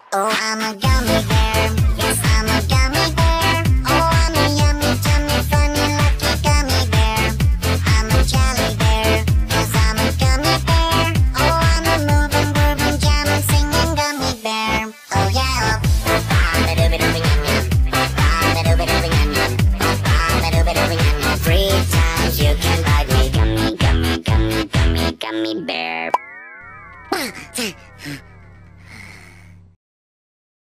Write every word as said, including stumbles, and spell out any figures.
Oh, I'm a gummy bear. Yes, I'm a gummy bear. Oh, I'm a yummy, tummy, funny, lucky gummy bear. I'm a jelly bear. Yes, I'm a gummy bear. Oh, I'm a moving, grooving, jamming, singing gummy bear. Oh, yeah. Three times you can bite me, gummy, gummy, gummy, gummy, gummy bear.